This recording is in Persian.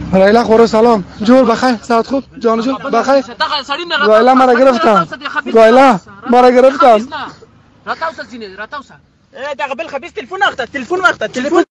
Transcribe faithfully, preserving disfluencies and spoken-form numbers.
رایلا خورو سلام جور بخیر ساعت خوب جان جون بخیر رایلا مرا گرفتم رایلا مرا گرفتم راتاوسا سینه راتاوسا دغه بل خبيث تليفون اخته تليفون اخته تليفون